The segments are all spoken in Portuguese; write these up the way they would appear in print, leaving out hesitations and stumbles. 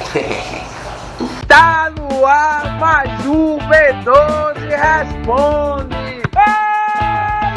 Tá no ar, Maju V12 responde! Ai,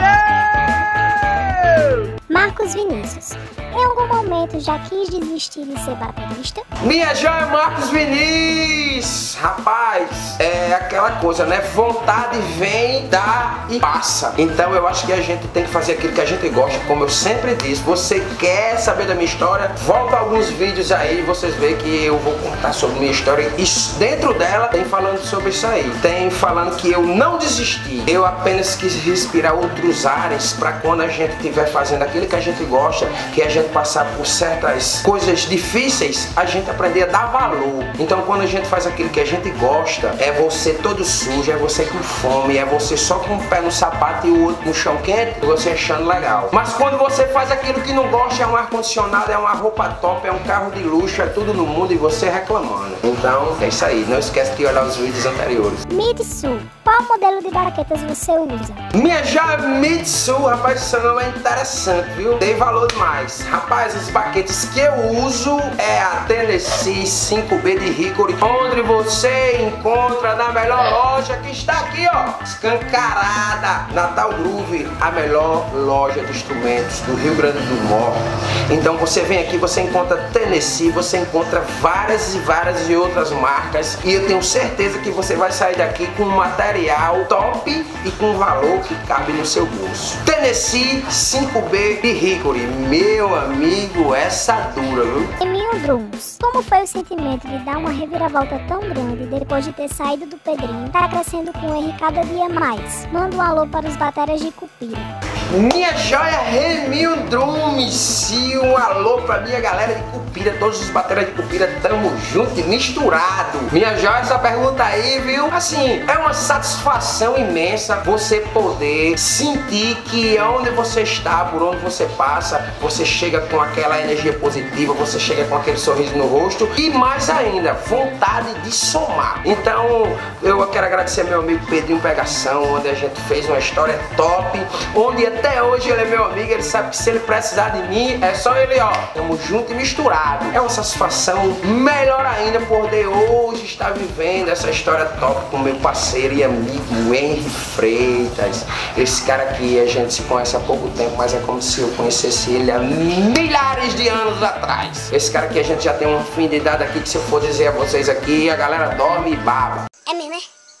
meu Deus! Marcos Vinícius, em algum momento já quis desistir de ser baterista? Minha joia, Marcos Vinícius! Rapaz, é aquela coisa, né? Vontade vem, dá e passa. Então eu acho que a gente tem que fazer aquilo que a gente gosta, como eu sempre disse. Você quer saber da minha história? Volta alguns vídeos aí, vocês veem que eu vou contar sobre minha história. E dentro dela tem falando sobre isso aí. Tem falando que eu não desisti. Eu apenas quis respirar outros ares para quando a gente estiver fazendo aquilo que a gente gosta, que a gente passar por certas coisas difíceis, a gente aprender a dar valor. Então quando a gente faz aquilo que a gente gosta, é você todo sujo, é você com fome, é você só com o pé no sapato e o outro no chão quente, você achando legal. Mas quando você faz aquilo que não gosta, é um ar-condicionado, é uma roupa top, é um carro de luxo, é tudo no mundo e você reclamando. Então é isso aí, não esquece de olhar os vídeos anteriores. Mitsu, qual modelo de baquetas você usa? Minha joia Mitsu, rapaz, esse nome é interessante, viu? Tem valor demais. Rapaz, as baquetas que eu uso é a Tennessee 5B de Hickory, onde você encontra na melhor loja que está aqui, ó, escancarada, Natal Groove, a melhor loja de instrumentos do Rio Grande do Norte. Então você vem aqui, você encontra Tennessee, você encontra várias e outras marcas, e eu tenho certeza que você vai sair daqui com um material top e com um valor que cabe no seu bolso. Tennessee 5B de Hickory, meu amigo, essa dura, viu? Emil Drums, como foi o sentimento de dar uma reviravolta tão grande depois de ter saído do Pedrinho? Tá crescendo com ele cada dia mais. Manda um alô para os bateras de Cupira. Minha joia Emil Drums, e um alô pra minha galera de Cupira, todos os bateras de Cupira, tamo junto e misturado. Minha joia, essa pergunta aí, viu? Assim, é uma satisfação imensa você poder sentir que onde você está, por onde você passa, você chega com aquela energia positiva, você chega com aquele sorriso no rosto e mais ainda, vontade de somar. Então, eu quero agradecer ao meu amigo Pedrinho Pegação, onde a gente fez uma história top, onde até hoje ele é meu amigo, ele sabe que se ele precisar de mim, é só ele, ó, tamo junto e misturado. É uma satisfação melhor ainda poder hoje estar vivendo essa história top com meu parceiro e amigo Henry Freitas. Esse cara aqui, a gente se conhece há pouco tempo, mas é como se eu conhecesse ele há milhares de anos atrás. Esse cara aqui, a gente já tem uma afinidade aqui que, se eu for dizer a vocês aqui, a galera dorme e baba. É mesmo, é?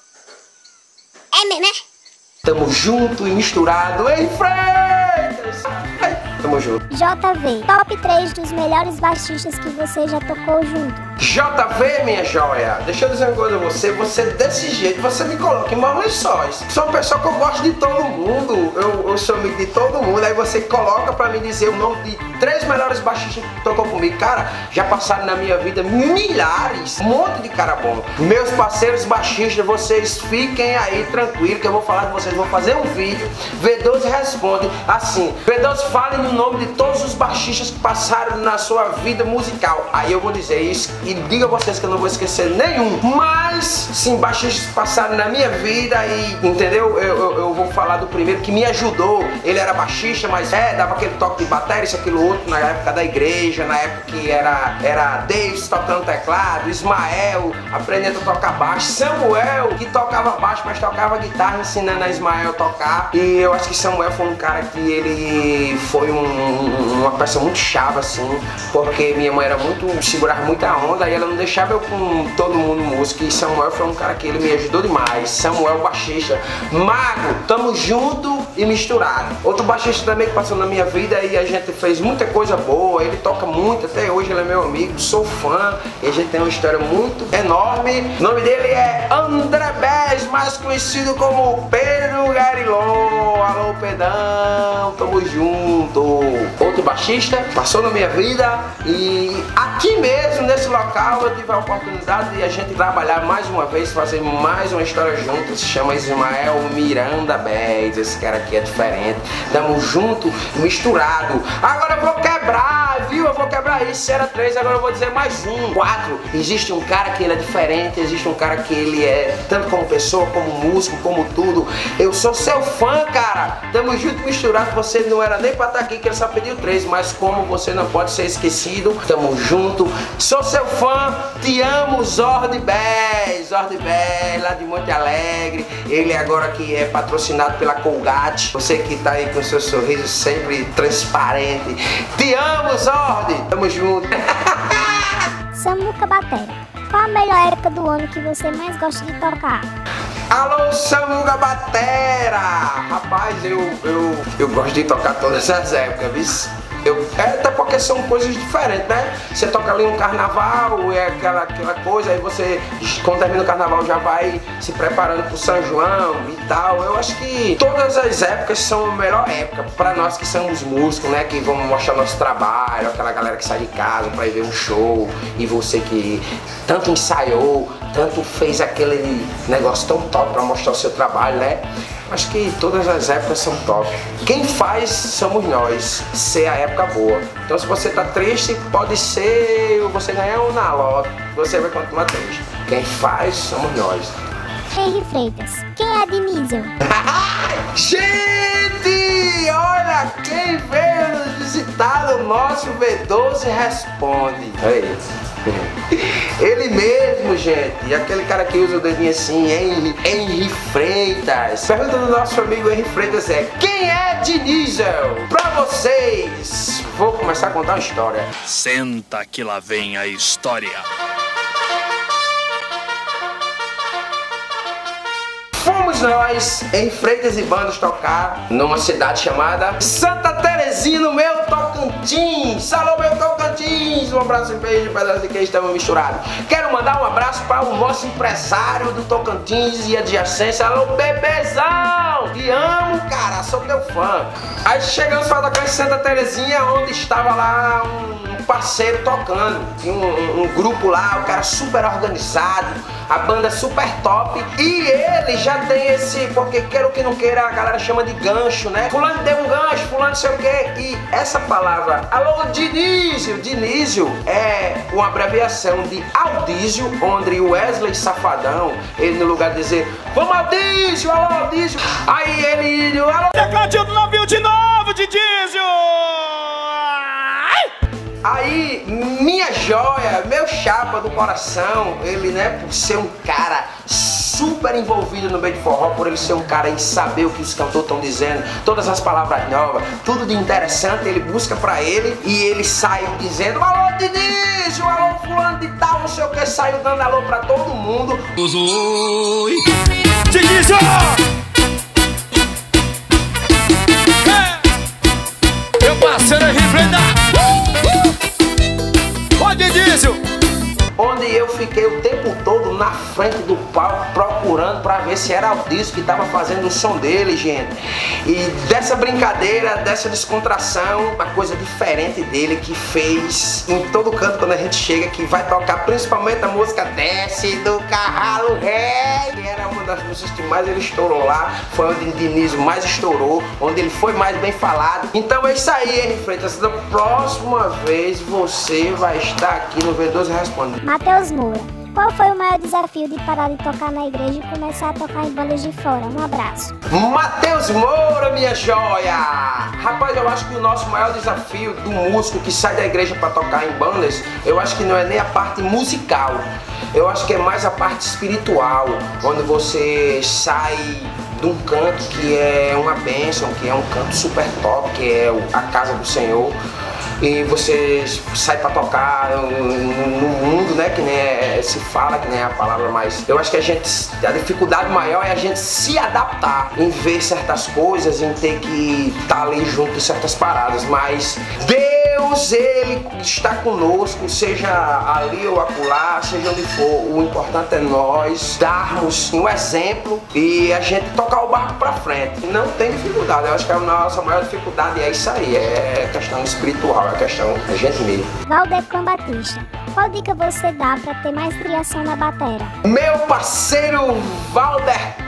É mesmo, é? Tamo junto e misturado em Freitas! Ai, tamo junto. JV, top 3 dos melhores baixistas que você já tocou junto. JV, minha joia, deixa eu dizer uma coisa a você, você desse jeito, você me coloca em maus lençóis. Sou uma pessoa que eu gosto de todo mundo, eu sou amigo de todo mundo, aí você coloca pra me dizer o nome de 3 melhores baixistas que tocou comigo. Cara, já passaram na minha vida milhares, um monte de cara bom. Meus parceiros baixistas, vocês fiquem aí tranquilos que eu vou falar com vocês, vou fazer um vídeo, V12 responde assim, V12 fale no nome de todos os baixistas que passaram na sua vida musical. Aí eu vou dizer isso e digo a vocês que eu não vou esquecer nenhum. Mas, sim, baixistas passaram na minha vida e, entendeu? Eu vou falar do primeiro que me ajudou. Ele era baixista, mas dava aquele toque de bateria, isso, aquilo outro, na época da igreja, na época que era Davis tocando teclado, Ismael aprendendo a tocar baixo, Samuel, que tocava baixo, mas tocava guitarra, ensinando a Ismael a tocar. E eu acho que Samuel foi um cara que ele foi uma peça muito chave, assim, porque minha mãe era segurava muita onda, aí ela não deixava eu com todo mundo música, e Samuel foi um cara que ele me ajudou demais. Samuel, baixista, Mago, tamo junto e misturado. Outro baixista também que passou na minha vida e a gente fez muita coisa boa, ele toca muito, até hoje ele é meu amigo, sou fã, e a gente tem uma história muito enorme. O nome dele é André Bez, mais conhecido como Pedro Garilon. Alô, Pedão, tamo junto. Outro baixista passou na minha vida e aqui mesmo, nesse local, eu tive a oportunidade de a gente trabalhar mais uma vez, fazer mais uma história junto. Se chama Ismael Miranda Bez. Esse cara aqui é diferente. Tamo junto, misturado. Agora eu vou quebrar, viu? Eu vou quebrar aí se era 3, agora eu vou dizer mais um. 4. Existe um cara que ele é diferente, existe um cara que ele é tanto como pessoa, como músico, como tudo. Eu sou seu fã, cara. Tamo junto misturado. Você não era nem pra estar aqui, que ele só pediu 3, mas como você não pode ser esquecido, tamo junto. Sou seu fã, te amo, Zord Bass. Zord Bass, lá de Monte Alegre. Ele agora que é patrocinado pela Colgate. Você que tá aí com seu sorriso sempre transparente. Te amo, Zord. Tamo junto. Samuca Batera, qual a melhor época do ano que você mais gosta de tocar? Alô, Samuca Batera! Rapaz, eu gosto de tocar todas as épocas, viu? Até porque são coisas diferentes, né? Você toca ali um carnaval, é aquela coisa, aí você, quando termina o carnaval, já vai se preparando pro São João e tal. Eu acho que todas as épocas são a melhor época pra nós que somos músicos, né? Que vamos mostrar nosso trabalho, aquela galera que sai de casa pra ir ver um show, e você que tanto ensaiou, tanto fez aquele negócio tão top pra mostrar o seu trabalho, né? Acho que todas as épocas são top. Quem faz somos nós, ser a época boa. Então se você tá triste, pode ser você ganhar um na loto, você vai continuar triste. Quem faz somos nós. Henry Freitas, quem é Dinizel? Gente, olha quem veio nos visitar no nosso V12 Responde. Aí. Ele mesmo, gente, e aquele cara que usa o dedinho assim, Henry Freitas. Pergunta do nosso amigo Henry Freitas é: quem é Dinizel? Pra vocês, vou começar a contar uma história. Senta que lá vem a história. Fomos nós, em Freitas e bandas, tocar numa cidade chamada Santa Terezinha, no meu Tocantins. Alô, meu Tocantins! Um abraço e beijo para nós que estamos misturados. Quero mandar um abraço para o nosso empresário do Tocantins e adjacência. Alô, bebezão! Te amo, cara, sou teu fã. Aí chegamos para tocar em Santa Terezinha, onde estava lá um parceiro tocando. Tinha um grupo lá, o cara super organizado, a banda super top. E ele já tem esse, porque queira ou que não queira, a galera chama de gancho, né? Fulano deu um gancho, fulano não sei o quê. E essa palavra, alô, Dinizel. Dinizel é uma abreviação de Aldísio, onde o Wesley Safadão, ele no lugar de dizer, vamos Aldísio, alô Aldísio. Aí ele, alô, Tecladinho do navio de novo, Dinizel! Aí, minha joia, meu chapa do coração, ele, né, por ser um cara super envolvido no meio de forró, por ele ser um cara em saber o que os cantores estão dizendo, todas as palavras novas, tudo de interessante, ele busca pra ele e ele sai dizendo, alô Dinizel, alô fulano de tal, não sei o que, saiu dando alô pra todo mundo. Oi! Dinizel! Meu parceiro Henry Freitas! Dinizel! Onde eu fiquei o tempo todo na frente do palco procurando pra ver se era o disco que tava fazendo o som dele, gente. E dessa brincadeira, dessa descontração, uma coisa diferente dele que fez em todo canto quando a gente chega, que vai tocar principalmente a música Desce do Carralo Rei, que era uma das músicas que mais ele estourou lá, foi onde o Dinizel mais estourou, onde ele foi mais bem falado. Então é isso aí, Henry Freitas. Da próxima vez você vai estar aqui no V12 Responde. Matheus Moura, qual foi o maior desafio de parar de tocar na igreja e começar a tocar em bandas de fora? Um abraço. Matheus Moura, minha joia! Rapaz, eu acho que o nosso maior desafio do músico que sai da igreja para tocar em bandas, eu acho que não é nem a parte musical, eu acho que é mais a parte espiritual, onde você sai de um canto que é uma bênção, que é um canto super top, que é a casa do Senhor. E você sai pra tocar no mundo, né, que nem se fala, que nem é a palavra, mas eu acho que a dificuldade maior é a gente se adaptar em ver certas coisas, em ter que estar ali junto de certas paradas, mas Deus, Ele está conosco, seja ali ou acolá, seja onde for, o importante é nós darmos um exemplo e a gente tocar o barco pra frente. Não tem dificuldade, eu acho que a nossa maior dificuldade é isso aí, é questão espiritual, é questão da gente mesmo. Valdeclan Batista, qual dica você dá pra ter mais criação na batera? Meu parceiro Valder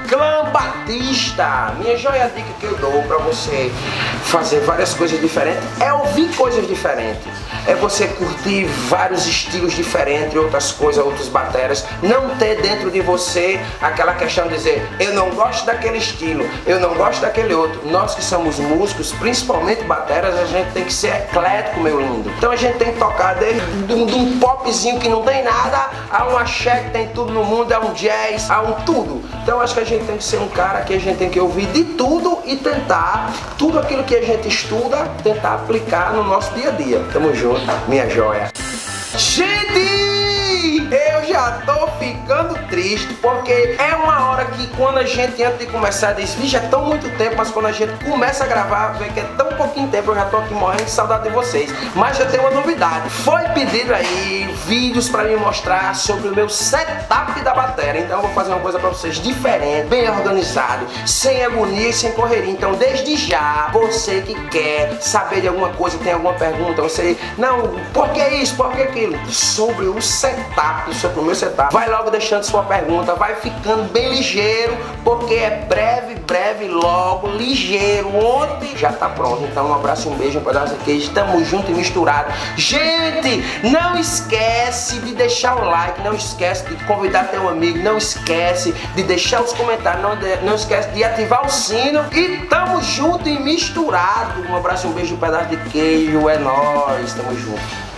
Clã Batista. Minha joia, a dica que eu dou pra você fazer várias coisas diferentes é ouvir coisas diferentes. É você curtir vários estilos diferentes, outras coisas, outros bateras. Não ter dentro de você aquela questão de dizer, eu não gosto daquele estilo, eu não gosto daquele outro. Nós que somos músicos, principalmente bateras, a gente tem que ser eclético, meu lindo. Então a gente tem que tocar de um popzinho que não tem nada, a um axé que tem tudo no mundo, a um jazz, a um tudo. Então acho que a gente tem que ser um cara que a gente tem que ouvir de tudo e tentar, tudo aquilo que a gente estuda, tentar aplicar no nosso dia a dia. Tamo junto, minha joia. Gente! Eu já tô ficando triste, porque é uma hora que quando a gente, antes de começar, diz, vixe, é tão muito tempo, mas quando a gente começa a gravar, vê que é tão pouquinho tempo, eu já tô aqui morrendo de saudade de vocês. Mas já tem uma novidade, foi pedido aí vídeos pra me mostrar sobre o meu setup da bateria. Então eu vou fazer uma coisa pra vocês diferente, bem organizado, sem agonia e sem correria. Então desde já, você que quer saber de alguma coisa, tem alguma pergunta, você, não, por que isso, por que aquilo? Sobre o setup, sobre o meu setup, vai logo deixando sua pergunta, vai ficando bem ligeiro, porque é breve, logo, ligeiro, ontem já tá pronto. Então um abraço, um beijo, um pedaço de queijo, tamo junto e misturado. Gente, não esquece de deixar o like, não esquece de convidar teu amigo, não esquece de deixar os comentários, não esquece de ativar o sino e tamo junto e misturado. Um abraço, um beijo, um pedaço de queijo, é nóis, tamo junto.